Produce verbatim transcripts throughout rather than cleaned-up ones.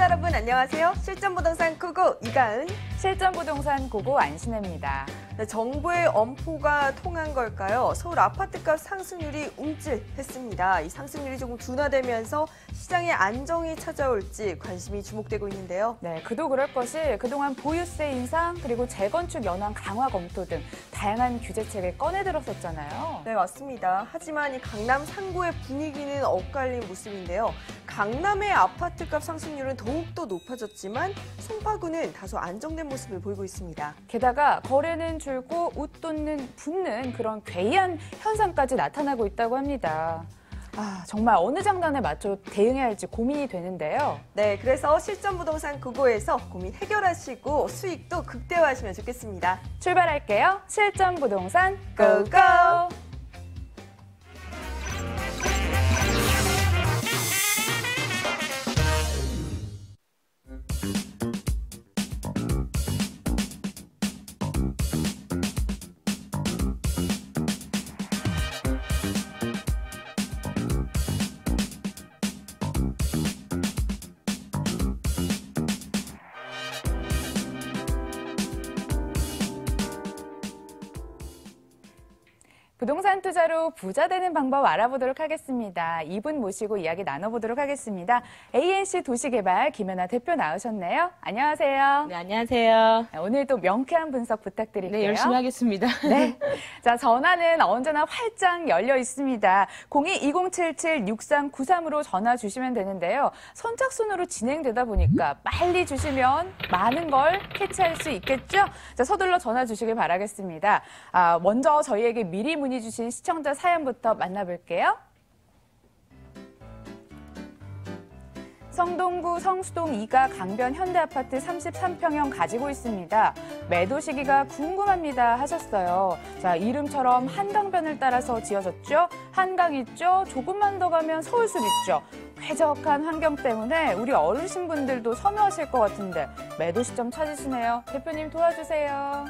여러분 안녕하세요. 실전부동산 고고 이가은, 실전부동산 고고 안신혜입니다. 네, 정부의 엄포가 통한 걸까요? 서울 아파트값 상승률이 움찔했습니다. 이 상승률이 조금 둔화되면서 시장의 안정이 찾아올지 관심이 주목되고 있는데요. 네, 그도 그럴 것이 그동안 보유세 인상 그리고 재건축 연한 강화 검토 등 다양한 규제책을 꺼내들었었잖아요. 네, 맞습니다. 하지만 이 강남 상구의 분위기는 엇갈린 모습인데요. 강남의 아파트값 상승률은 더욱더 높아졌지만 송파구는 다소 안정된 모습을 보이고 있습니다. 게다가 거래는 줄고 웃돈는 붙는 그런 괴이한 현상까지 나타나고 있다고 합니다. 아, 정말 어느 장단에 맞춰 대응해야 할지 고민이 되는데요. 네, 그래서 실전부동산 고고에서 고민 해결하시고 수익도 극대화하시면 좋겠습니다. 출발할게요. 실전부동산 고고! 부동산 투자로 부자 되는 방법 알아보도록 하겠습니다. 이분 모시고 이야기 나눠보도록 하겠습니다. 에이엔씨 도시개발 김연아 대표 나오셨네요. 안녕하세요. 네, 안녕하세요. 오늘도 명쾌한 분석 부탁드릴게요. 네, 열심히 하겠습니다. 네. 자, 전화는 언제나 활짝 열려 있습니다. 공이 이공칠칠 육삼구삼으로 전화 주시면 되는데요. 선착순으로 진행되다 보니까 빨리 주시면 많은 걸 캐치할 수 있겠죠? 자, 서둘러 전화 주시길 바라겠습니다. 아, 먼저 저희에게 미리 문의 주신 시청자 사연부터 만나볼게요. 성동구 성수동 이 가 강변 현대아파트 삼십삼 평형 가지고 있습니다. 매도 시기가 궁금합니다 하셨어요. 자, 이름처럼 한강변을 따라서 지어졌죠. 한강 있죠. 조금만 더 가면 서울숲 있죠. 쾌적한 환경 때문에 우리 어르신분들도 선호하실 것 같은데 매도 시점 찾으시네요. 대표님 도와주세요.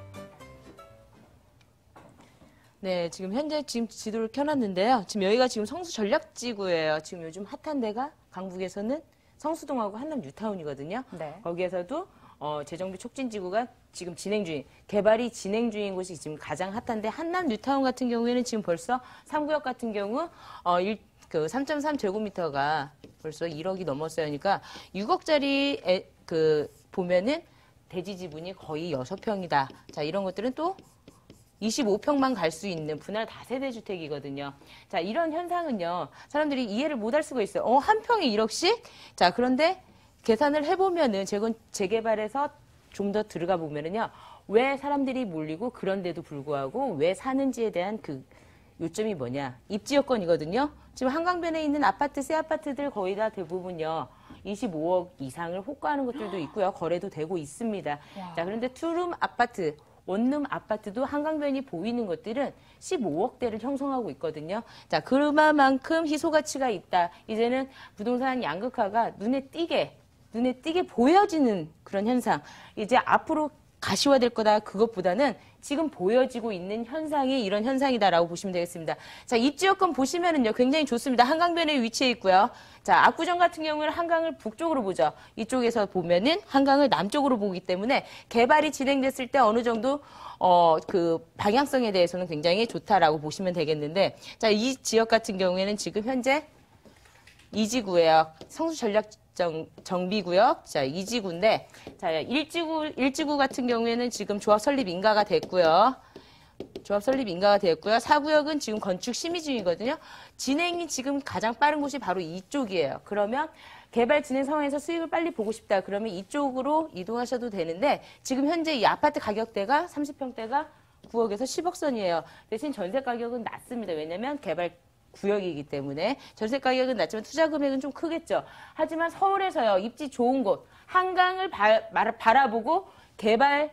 네, 지금 현재 지금 지도를 켜놨는데요. 지금 여기가 지금 성수 전략지구예요. 지금 요즘 핫한 데가 강북에서는 성수동하고 한남 뉴타운이거든요. 네. 거기에서도 어, 재정비 촉진지구가 지금 진행 중인, 개발이 진행 중인 곳이 지금 가장 핫한데 한남 뉴타운 같은 경우에는 지금 벌써 삼 구역 같은 경우 어, 일, 그 삼 점 삼 제곱미터가 벌써 일억이 넘었어요. 그러니까 육억짜리 에, 그 보면은 대지 지분이 거의 여섯 평이다. 자, 이런 것들은 또 이십오 평만 갈 수 있는 분할 다세대 주택이거든요. 자, 이런 현상은요, 사람들이 이해를 못할 수가 있어요. 어, 한 평에 일억씩? 자, 그런데 계산을 해보면은, 재건, 재개발에서 좀 더 들어가 보면은요, 왜 사람들이 몰리고 그런데도 불구하고 왜 사는지에 대한 그 요점이 뭐냐. 입지 여건이거든요. 지금 한강변에 있는 아파트, 새 아파트들 거의 다 대부분요, 이십오억 이상을 호가하는 것들도 있고요. 거래도 되고 있습니다. 와. 자, 그런데 투룸 아파트, 원룸 아파트도 한강변이 보이는 것들은 십오억대를 형성하고 있거든요. 자, 그만큼 희소 가치가 있다. 이제는 부동산 양극화가 눈에 띄게, 눈에 띄게 보여지는 그런 현상. 이제 앞으로 가시화될 거다. 그것보다는 지금 보여지고 있는 현상이 이런 현상이다라고 보시면 되겠습니다. 자, 입지 여건 보시면은요, 굉장히 좋습니다. 한강변에 위치해 있고요. 자, 압구정 같은 경우는 한강을 북쪽으로 보죠. 이쪽에서 보면은 한강을 남쪽으로 보기 때문에 개발이 진행됐을 때 어느 정도 어, 그 방향성에 대해서는 굉장히 좋다라고 보시면 되겠는데, 자, 이 지역 같은 경우에는 지금 현재 이지구예요. 성수 전략 정, 정비구역. 자, 이지구인데, 자, 일지구, 일지구 같은 경우에는 지금 조합 설립 인가가 됐고요. 조합 설립 인가가 됐고요. 사 구역은 지금 건축 심의 중이거든요. 진행이 지금 가장 빠른 곳이 바로 이쪽이에요. 그러면 개발 진행 상황에서 수익을 빨리 보고 싶다. 그러면 이쪽으로 이동하셔도 되는데, 지금 현재 이 아파트 가격대가 삼십 평대가 구억에서 십억 선이에요. 대신 전세 가격은 낮습니다. 왜냐면 개발 구역이기 때문에 전세 가격은 낮지만 투자 금액은 좀 크겠죠. 하지만 서울에서요, 입지 좋은 곳, 한강을 바, 바라보고 개발,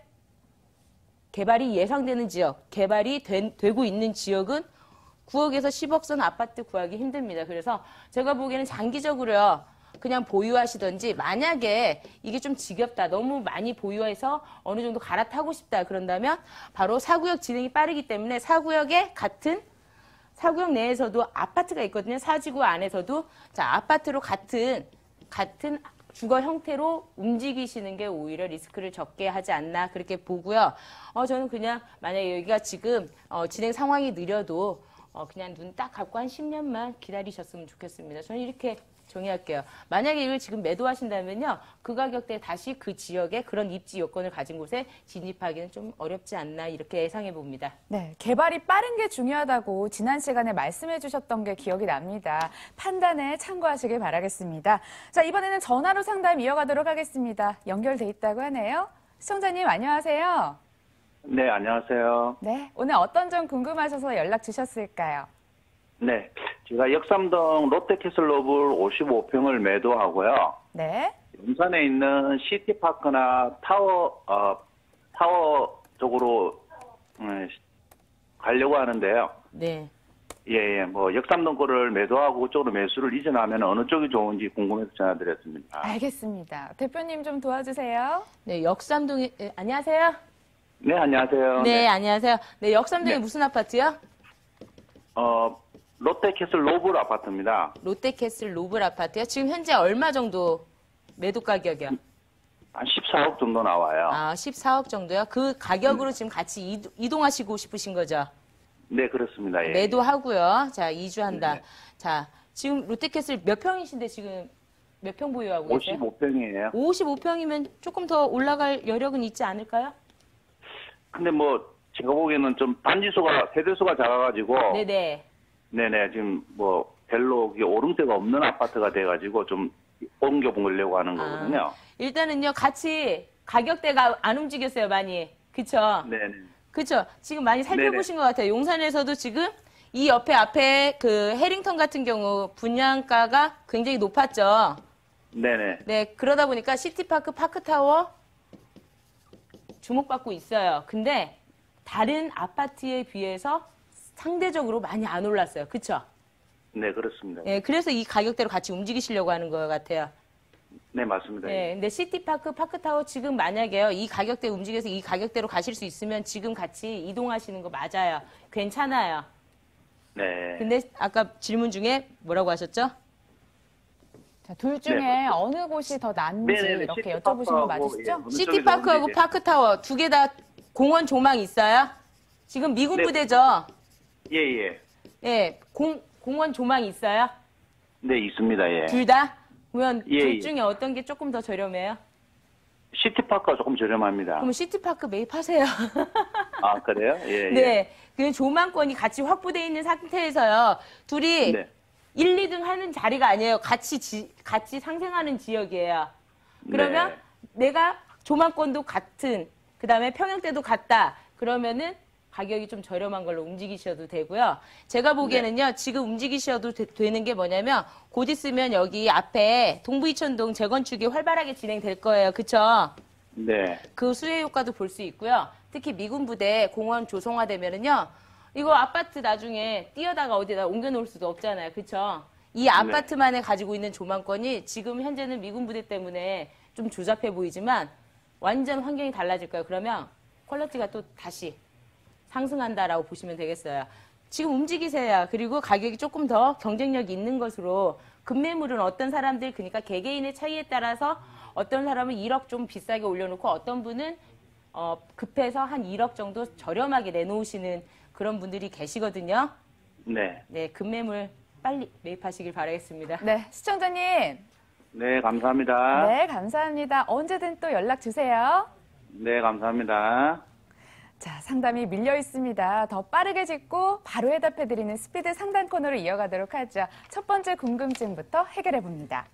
개발이 예상되는 지역, 개발이 된, 되고 있는 지역은 구억에서 십억 선 아파트 구하기 힘듭니다. 그래서 제가 보기에는 장기적으로요, 그냥 보유하시던지, 만약에 이게 좀 지겹다, 너무 많이 보유해서 어느 정도 갈아타고 싶다 그런다면 바로 사 구역 진행이 빠르기 때문에 사 구역에 같은 사 구역 내에서도 아파트가 있거든요. 사지구 안에서도. 자, 아파트로 같은, 같은 주거 형태로 움직이시는 게 오히려 리스크를 적게 하지 않나 그렇게 보고요. 어, 저는 그냥 만약에 여기가 지금 어, 진행 상황이 느려도 어, 그냥 눈 딱 감고 한 십 년만 기다리셨으면 좋겠습니다. 저는 이렇게 정의할게요. 만약에 이걸 지금 매도하신다면요. 그 가격대에 다시 그 지역에 그런 입지 요건을 가진 곳에 진입하기는 좀 어렵지 않나 이렇게 예상해 봅니다. 네, 개발이 빠른 게 중요하다고 지난 시간에 말씀해 주셨던 게 기억이 납니다. 판단에 참고하시길 바라겠습니다. 자, 이번에는 전화로 상담 이어가도록 하겠습니다. 연결돼 있다고 하네요. 시청자님 안녕하세요. 네, 안녕하세요. 네, 오늘 어떤 점 궁금하셔서 연락 주셨을까요? 네, 제가 역삼동 롯데캐슬로블 오십오 평을 매도하고요. 네. 용산에 있는 시티파크나 타워, 어, 타워 쪽으로 음, 가려고 하는데요. 네. 예, 예, 뭐 역삼동 거를 매도하고 그쪽으로 매수를 이전하면 어느 쪽이 좋은지 궁금해서 전화드렸습니다. 알겠습니다. 대표님 좀 도와주세요. 네, 역삼동에 예, 안녕하세요. 네, 안녕하세요. 네, 안녕하세요. 네, 역삼동에 네. 무슨 아파트요? 어, 롯데캐슬로블 아파트입니다. 롯데캐슬 로블 아파트요. 지금 현재 얼마 정도 매도 가격이요? 한 십사억 정도 나와요. 아, 십사억 정도요? 그 가격으로 지금 같이 이동- 이동하시고 싶으신 거죠? 네, 그렇습니다. 예. 매도하고요. 자, 이주한다. 네. 자, 지금 롯데캐슬 몇 평이신데 지금 몇 평 보유하고 계세요? 오십오 평이에요. 오십오 평이면 조금 더 올라갈 여력은 있지 않을까요? 근데 뭐 제가 보기에는 좀 단지수가 세대수가 작아가지고 네네. 네네 지금 뭐 별로 이게 오름세가 없는 아파트가 돼가지고 좀 옮겨 보려고 하는 거거든요. 일단은요, 같이 가격대가 안 움직였어요, 많이. 그쵸? 네네. 그쵸? 지금 많이 살펴보신 것 같아요. 용산에서도 지금 이 옆에 앞에 그 해링턴 같은 경우 분양가가 굉장히 높았죠. 네네. 네, 그러다 보니까 시티파크, 파크타워 주목받고 있어요. 근데 다른 아파트에 비해서 상대적으로 많이 안 올랐어요. 그쵸? 네 그렇습니다. 예, 그래서 이 가격대로 같이 움직이시려고 하는 것 같아요. 네 맞습니다. 네, 근데 시티파크, 파크타워 지금 만약에요, 이 가격대 움직여서 이 가격대로 가실 수 있으면 지금 같이 이동하시는 거 맞아요. 괜찮아요. 네. 근데 아까 질문 중에 뭐라고 하셨죠? 자, 둘 중에 네. 어느 곳이 더 나은지 네네네. 이렇게 시티파크하고, 여쭤보신 거 예, 맞으시죠? 어느 쪽이 시티파크하고 좋은지. 파크타워 두 개 다 공원 조망 있어요? 지금 미군 네. 부대죠? 예예. 예, 공, 공원 조망 있어요? 네 있습니다. 예. 둘 다? 그러면 예, 둘 예. 중에 어떤 게 조금 더 저렴해요? 시티파크가 조금 저렴합니다. 그럼 시티파크 매입하세요. 아 그래요? 예. 예. 네. 그 조망권이 같이 확보되어 있는 상태에서요. 둘이 네. 일, 이 등 하는 자리가 아니에요. 같이 지, 같이 상생하는 지역이에요. 그러면 네. 내가 조망권도 같은, 그 다음에 평형대도 같다. 그러면은 가격이 좀 저렴한 걸로 움직이셔도 되고요. 제가 보기에는요, 네. 지금 움직이셔도 되, 되는 게 뭐냐면, 곧 있으면 여기 앞에 동부이천동 재건축이 활발하게 진행될 거예요. 그쵸? 네. 그 수혜 효과도 볼 수 있고요. 특히 미군 부대 공원 조성화되면은요, 이거 아파트 나중에 뛰어다가 어디다 옮겨 놓을 수도 없잖아요. 그쵸? 이 아파트만에 가지고 있는 조망권이 지금 현재는 미군 부대 때문에 좀 조잡해 보이지만 완전 환경이 달라질 거예요. 그러면 퀄리티가 또 다시 상승한다라고 보시면 되겠어요. 지금 움직이세요. 그리고 가격이 조금 더 경쟁력이 있는 것으로, 급매물은 어떤 사람들, 그러니까 개개인의 차이에 따라서 어떤 사람은 일억 좀 비싸게 올려놓고 어떤 분은 어, 급해서 한 일억 정도 저렴하게 내놓으시는 그런 분들이 계시거든요. 네. 네, 급매물 빨리 매입하시길 바라겠습니다. 네, 시청자님. 네 감사합니다. 네, 감사합니다. 언제든 또 연락 주세요. 네 감사합니다. 자, 상담이 밀려 있습니다. 더 빠르게 짚고 바로 해답해드리는 스피드 상담 코너로 이어가도록 하죠. 첫 번째 궁금증부터 해결해 봅니다.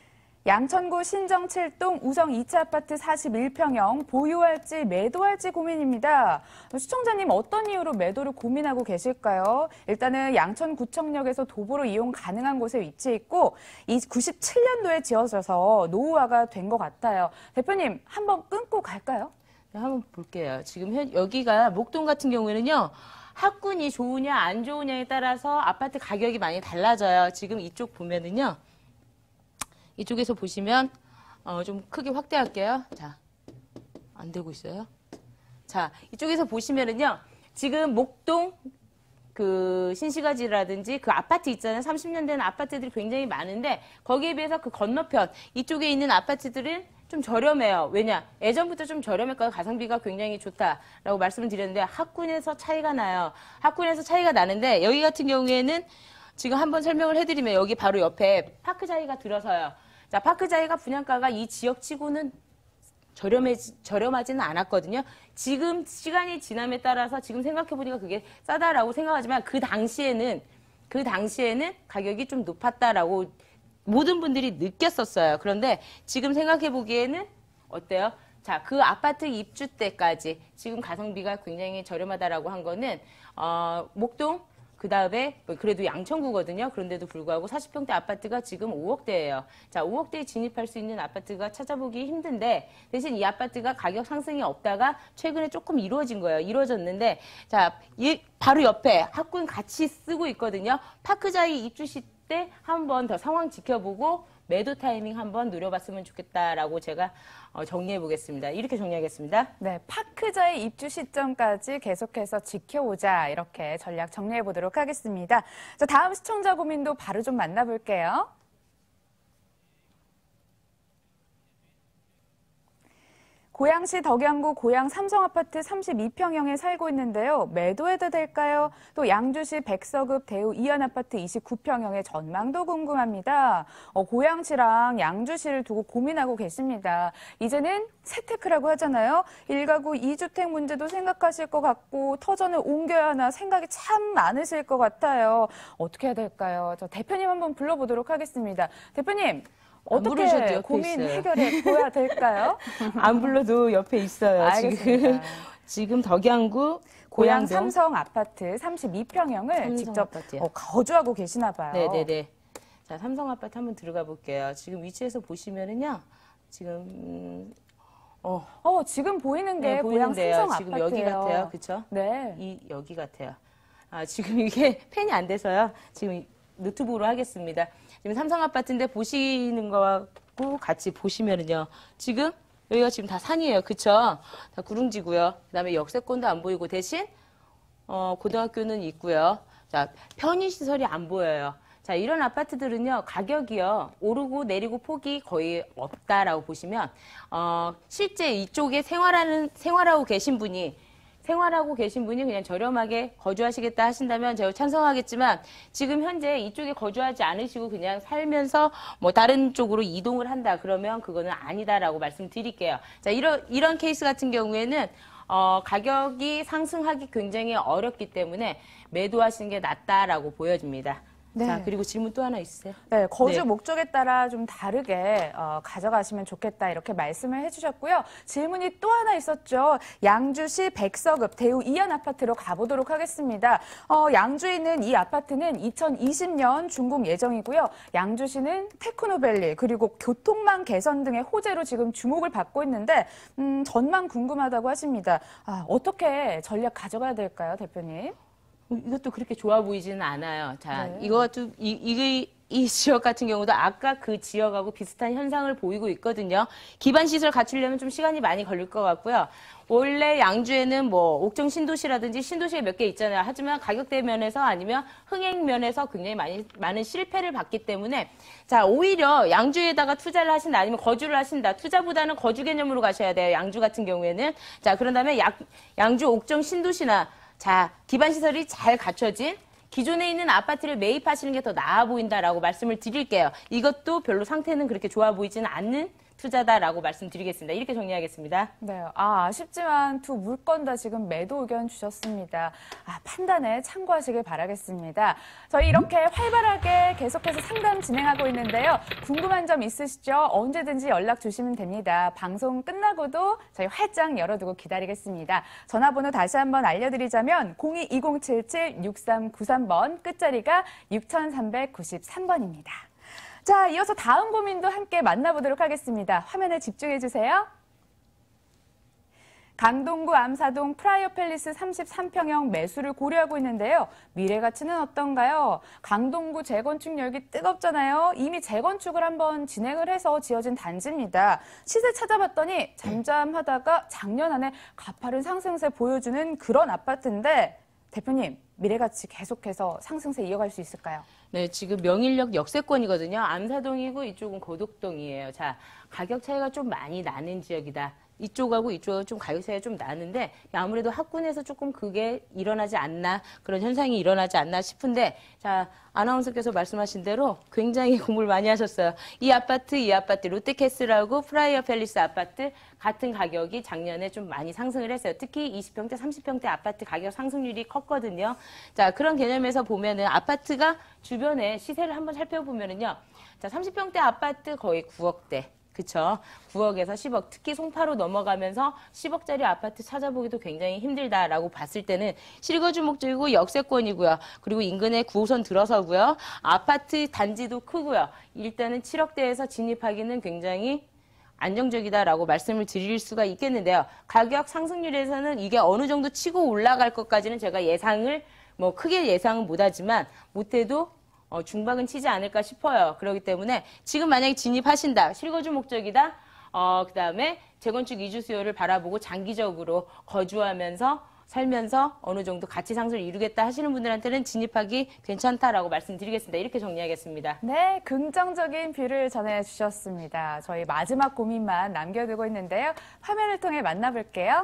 양천구 신정 칠 동 우성 이 차 아파트 사십일 평형 보유할지 매도할지 고민입니다. 시청자님 어떤 이유로 매도를 고민하고 계실까요? 일단은 양천구청역에서 도보로 이용 가능한 곳에 위치해 있고 이 구십칠 년도에 지어져서 노후화가 된 것 같아요. 대표님 한번 끊고 갈까요? 네, 한번 볼게요. 지금 현, 여기가 목동 같은 경우에는요, 학군이 좋으냐 안 좋으냐에 따라서 아파트 가격이 많이 달라져요. 지금 이쪽 보면은요, 이쪽에서 보시면 어, 좀 크게 확대할게요. 자, 안 되고 있어요. 자, 이쪽에서 보시면은요, 지금 목동 그 신시가지라든지 그 아파트 있잖아요. 삼십 년 된 아파트들이 굉장히 많은데 거기에 비해서 그 건너편 이쪽에 있는 아파트들은 좀 저렴해요. 왜냐? 예전부터 좀 저렴했거든요. 가성비가 굉장히 좋다라고 말씀을 드렸는데 학군에서 차이가 나요. 학군에서 차이가 나는데 여기 같은 경우에는 지금 한번 설명을 해드리면 여기 바로 옆에 파크자이가 들어서요. 자, 파크자이가 분양가가 이 지역치고는 저렴해, 저렴하지는 않았거든요. 지금 시간이 지남에 따라서 지금 생각해보니까 그게 싸다라고 생각하지만 그 당시에는, 그 당시에는 가격이 좀 높았다라고 모든 분들이 느꼈었어요. 그런데 지금 생각해보기에는 어때요? 자, 그 아파트 입주 때까지 지금 가성비가 굉장히 저렴하다라고 한 거는, 어, 목동, 그 다음에 그래도 양천구거든요. 그런데도 불구하고 사십 평대 아파트가 지금 오억대예요. 자, 오억대에 진입할 수 있는 아파트가 찾아보기 힘든데 대신 이 아파트가 가격 상승이 없다가 최근에 조금 이루어진 거예요. 이루어졌는데 자, 이 바로 옆에 학군 같이 쓰고 있거든요. 파크자이 입주 시 때 한 번 더 상황 지켜보고 매도 타이밍 한번 노려봤으면 좋겠다라고 제가 정리해 보겠습니다. 이렇게 정리하겠습니다. 네, 파크자의 입주 시점까지 계속해서 지켜오자 이렇게 전략 정리해 보도록 하겠습니다. 자, 다음 시청자 고민도 바로 좀 만나볼게요. 고양시 덕양구 고양 삼성아파트 삼십이 평형에 살고 있는데요. 매도해도 될까요? 또 양주시 백서급 대우 이안아파트 이십구 평형의 전망도 궁금합니다. 어, 고양시랑 양주시를 두고 고민하고 계십니다. 이제는 재테크라고 하잖아요. 일가구 이주택 문제도 생각하실 것 같고 터전을 옮겨야 하나 생각이 참 많으실 것 같아요. 어떻게 해야 될까요? 저 대표님 한번 불러보도록 하겠습니다. 대표님. 어떻게 고민 해결해 보야 될까요? 안 불러도 옆에 있어요. 알겠습니다. 지금, 지금 덕양구 고양 고양동 삼성 아파트 삼십이 평형을 삼성 직접 아파트요. 어, 거주하고 계시나 봐요. 네네네. 자, 삼성 아파트 한번 들어가 볼게요. 지금 위치에서 보시면은요. 지금 음, 어, 어, 지금 보이는 게 네, 고양 보이는데요. 삼성 지금 아파트예요. 여기 같아요. 그렇죠? 네. 이 여기 같아요. 아, 지금 이게 펜이 안 돼서요. 지금 노트북으로 하겠습니다. 지금 삼성 아파트인데 보시는 거하고 같이 보시면은요. 지금 여기가 지금 다 산이에요. 그쵸? 다 구릉지고요. 그다음에 역세권도 안 보이고 대신 어, 고등학교는 있고요. 자, 편의시설이 안 보여요. 자, 이런 아파트들은요, 가격이요, 오르고 내리고 폭이 거의 없다라고 보시면, 어, 실제 이쪽에 생활하는, 생활하고 계신 분이 생활하고 계신 분이 그냥 저렴하게 거주하시겠다 하신다면 제가 찬성하겠지만 지금 현재 이쪽에 거주하지 않으시고 그냥 살면서 뭐 다른 쪽으로 이동을 한다 그러면 그거는 아니다라고 말씀드릴게요. 자, 이런 이런 케이스 같은 경우에는 어, 가격이 상승하기 굉장히 어렵기 때문에 매도하시는 게 낫다라고 보여집니다. 네. 자, 그리고 질문 또 하나 있으세요? 네, 거주 네. 목적에 따라 좀 다르게 어, 가져가시면 좋겠다 이렇게 말씀을 해주셨고요. 질문이 또 하나 있었죠. 양주시 백서급 대우 이안 아파트로 가보도록 하겠습니다. 어, 양주에 있는 이 아파트는 이천이십 년 준공 예정이고요. 양주시는 테크노밸리 그리고 교통망 개선 등의 호재로 지금 주목을 받고 있는데 음, 전망 궁금하다고 하십니다. 아, 어떻게 전략 가져가야 될까요, 대표님? 이것도 그렇게 좋아 보이지는 않아요. 자, 네. 이것도, 이, 이, 이 지역 같은 경우도 아까 그 지역하고 비슷한 현상을 보이고 있거든요. 기반시설 갖추려면 좀 시간이 많이 걸릴 것 같고요. 원래 양주에는 뭐 옥정 신도시라든지 신도시가 몇 개 있잖아요. 하지만 가격대 면에서 아니면 흥행 면에서 굉장히 많이, 많은 실패를 봤기 때문에 자, 오히려 양주에다가 투자를 하신다 아니면 거주를 하신다. 투자보다는 거주 개념으로 가셔야 돼요. 양주 같은 경우에는. 자, 그런 다음에 양, 양주 옥정 신도시나 자, 기반시설이 잘 갖춰진 기존에 있는 아파트를 매입하시는 게 더 나아 보인다라고 말씀을 드릴게요. 이것도 별로 상태는 그렇게 좋아 보이지는 않는 투자다라고 말씀드리겠습니다. 이렇게 정리하겠습니다. 네, 아, 아쉽지만 두 물건 다 지금 매도 의견 주셨습니다. 아, 판단에 참고하시길 바라겠습니다. 저희 이렇게 활발하게 계속해서 상담 진행하고 있는데요. 궁금한 점 있으시죠? 언제든지 연락 주시면 됩니다. 방송 끝나고도 저희 활짝 열어두고 기다리겠습니다. 전화번호 다시 한번 알려드리자면 공이 이공칠칠 육삼구삼 번 끝자리가 육삼구삼 번입니다. 자, 이어서 다음 고민도 함께 만나보도록 하겠습니다. 화면에 집중해 주세요. 강동구 암사동 프라이어 팰리스 삼십삼 평형 매수를 고려하고 있는데요. 미래 가치는 어떤가요? 강동구 재건축 열기 뜨겁잖아요. 이미 재건축을 한번 진행을 해서 지어진 단지입니다. 시세 찾아봤더니 잠잠하다가 작년 안에 가파른 상승세 보여주는 그런 아파트인데 대표님, 미래가치 계속해서 상승세 이어갈 수 있을까요? 네, 지금 명일역 역세권이거든요. 암사동이고 이쪽은 고덕동이에요. 자, 가격 차이가 좀 많이 나는 지역이다. 이쪽하고 이쪽하고 좀 가격 차이가 좀 나는데 아무래도 학군에서 조금 그게 일어나지 않나 그런 현상이 일어나지 않나 싶은데 자 아나운서께서 말씀하신 대로 굉장히 공부를 많이 하셨어요. 이 아파트 이 아파트 롯데캐슬하고 프라이어 팰리스 아파트 같은 가격이 작년에 좀 많이 상승을 했어요. 특히 이십 평대 삼십 평대 아파트 가격 상승률이 컸거든요. 자 그런 개념에서 보면은 아파트가 주변에 시세를 한번 살펴보면은요. 자 삼십 평대 아파트 거의 구억대. 그쵸. 구억에서 십억, 특히 송파로 넘어가면서 십억짜리 아파트 찾아보기도 굉장히 힘들다라고 봤을 때는 실거주 목적이고 역세권이고요. 그리고 인근에 구 호선 들어서고요. 아파트 단지도 크고요. 일단은 칠억대에서 진입하기는 굉장히 안정적이다라고 말씀을 드릴 수가 있겠는데요. 가격 상승률에서는 이게 어느 정도 치고 올라갈 것까지는 제가 예상을 뭐 크게 예상은 못하지만 못해도 어, 중박은 치지 않을까 싶어요. 그렇기 때문에 지금 만약에 진입하신다, 실거주 목적이다, 어, 그 다음에 재건축 이주 수요를 바라보고 장기적으로 거주하면서 살면서 어느 정도 가치 상승을 이루겠다 하시는 분들한테는 진입하기 괜찮다라고 말씀드리겠습니다. 이렇게 정리하겠습니다. 네, 긍정적인 뷰를 전해주셨습니다. 저희 마지막 고민만 남겨두고 있는데요. 화면을 통해 만나볼게요.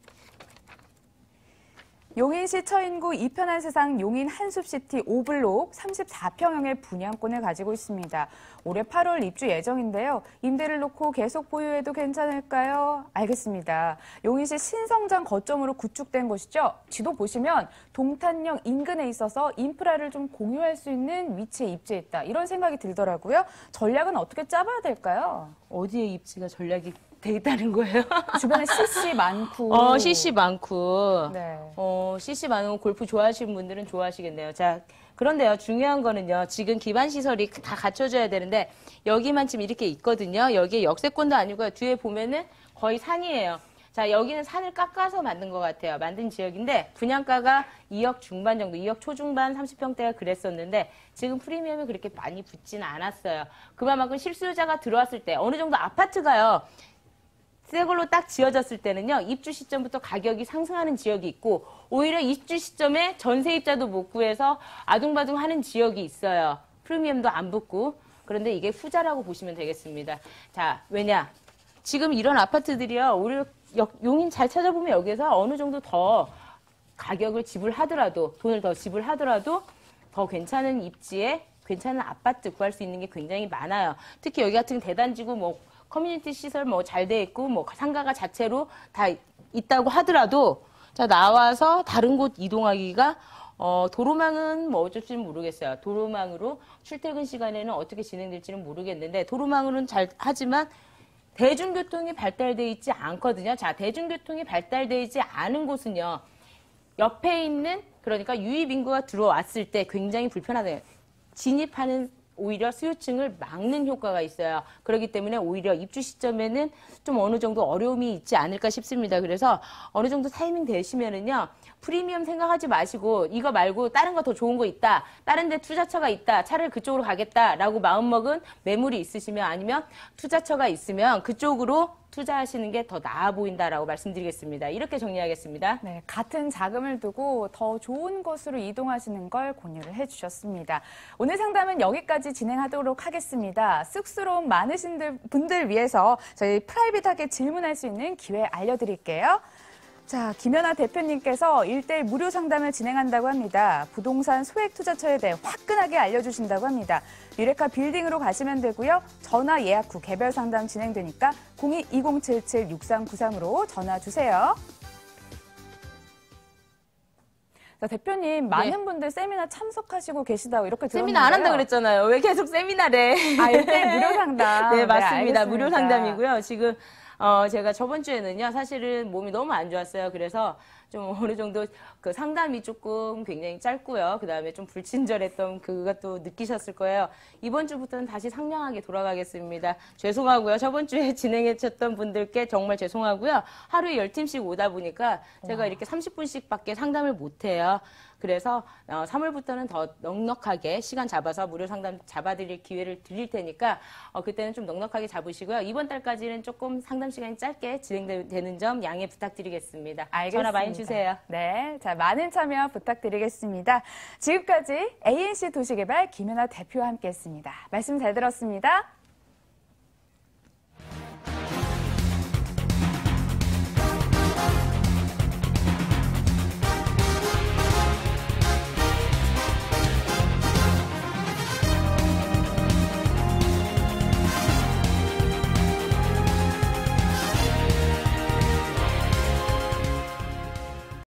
용인시 처인구 이편한 세상 용인 한숲시티 오블록 삼십사 평형의 분양권을 가지고 있습니다. 올해 팔월 입주 예정인데요. 임대를 놓고 계속 보유해도 괜찮을까요? 알겠습니다. 용인시 신성장 거점으로 구축된 곳이죠. 지도 보시면 동탄역 인근에 있어서 인프라를 좀 공유할 수 있는 위치에 입지했다. 이런 생각이 들더라고요. 전략은 어떻게 짜봐야 될까요? 어디에 입지가 전략이 돼 있다는 거예요? 주변에 씨씨 많고. 어, 씨씨 많고. 네. 어, 씨씨 많은 골프 좋아하시는 분들은 좋아하시겠네요. 자, 그런데요, 중요한 거는요, 지금 기반 시설이 다 갖춰져야 되는데, 여기만 지금 이렇게 있거든요. 여기에 역세권도 아니고요. 뒤에 보면은 거의 산이에요. 자, 여기는 산을 깎아서 만든 것 같아요. 만든 지역인데, 분양가가 이억 중반 정도, 이억 초중반 삼십 평대가 그랬었는데, 지금 프리미엄이 그렇게 많이 붙지는 않았어요. 그만큼 실수요자가 들어왔을 때, 어느 정도 아파트가요, 새 걸로 딱 지어졌을 때는요, 입주 시점부터 가격이 상승하는 지역이 있고, 오히려 입주 시점에 전세입자도 못 구해서 아둥바둥 하는 지역이 있어요. 프리미엄도 안 붙고. 그런데 이게 후자라고 보시면 되겠습니다. 자, 왜냐? 지금 이런 아파트들이요, 오히려 용인 잘 찾아보면 여기서 어느 정도 더 가격을 지불하더라도, 돈을 더 지불하더라도 더 괜찮은 입지에 괜찮은 아파트 구할 수 있는 게 굉장히 많아요. 특히 여기 같은 대단지고 뭐, 커뮤니티 시설 뭐 잘 돼 있고 뭐 상가가 자체로 다 있다고 하더라도 자 나와서 다른 곳 이동하기가 어 도로망은 뭐 어쩔지는 모르겠어요. 도로망으로 출퇴근 시간에는 어떻게 진행될지는 모르겠는데 도로망으로는 잘 하지만 대중교통이 발달돼 있지 않거든요. 자 대중교통이 발달돼 있지 않은 곳은요. 옆에 있는 그러니까 유입 인구가 들어왔을 때 굉장히 불편하대요. 진입하는 오히려 수요층을 막는 효과가 있어요. 그렇기 때문에 오히려 입주 시점에는 좀 어느 정도 어려움이 있지 않을까 싶습니다. 그래서 어느 정도 타이밍 되시면은요. 프리미엄 생각하지 마시고 이거 말고 다른 거 더 좋은 거 있다. 다른 데 투자처가 있다. 차라리 그쪽으로 가겠다라고 마음먹은 매물이 있으시면 아니면 투자처가 있으면 그쪽으로 투자하시는 게 더 나아 보인다라고 말씀드리겠습니다. 이렇게 정리하겠습니다. 네, 같은 자금을 두고 더 좋은 곳으로 이동하시는 걸 권유를 해주셨습니다. 오늘 상담은 여기까지 진행하도록 하겠습니다. 쑥스러움 많으신 분들 위해서 저희 프라이빗하게 질문할 수 있는 기회 알려드릴게요. 자, 김연아 대표님께서 일대일 무료 상담을 진행한다고 합니다. 부동산 소액투자처에 대해 화끈하게 알려주신다고 합니다. 유레카 빌딩으로 가시면 되고요. 전화 예약 후 개별 상담 진행되니까 공이 이공칠칠 육삼구삼으로 전화 주세요. 자, 대표님, 많은 네. 분들 세미나 참석하시고 계시다고 이렇게 들었는데요. 세미나 안 한다 그랬잖아요. 왜 계속 세미나래? 아, 일대일 무료 상담. 네, 맞습니다. 알겠습니다. 무료 상담이고요. 지금 어, 제가 저번 주에는요, 사실은 몸이 너무 안 좋았어요. 그래서 좀 어느 정도 그 상담이 조금 굉장히 짧고요. 그 다음에 좀 불친절했던 그것도 느끼셨을 거예요. 이번 주부터는 다시 상냥하게 돌아가겠습니다. 죄송하고요. 저번 주에 진행해주셨던 분들께 정말 죄송하고요. 하루에 열 팀씩 오다 보니까 제가 이렇게 삼십 분씩 밖에 상담을 못해요. 그래서 어, 삼월부터는 더 넉넉하게 시간 잡아서 무료 상담 잡아드릴 기회를 드릴 테니까 어, 그때는 좀 넉넉하게 잡으시고요. 이번 달까지는 조금 상담 시간이 짧게 진행되는 점 양해 부탁드리겠습니다. 알겠습니다. 전화 많이 주세요. 네, 자 많은 참여 부탁드리겠습니다. 지금까지 에이엔씨 도시개발 김연아 대표와 함께했습니다. 말씀 잘 들었습니다.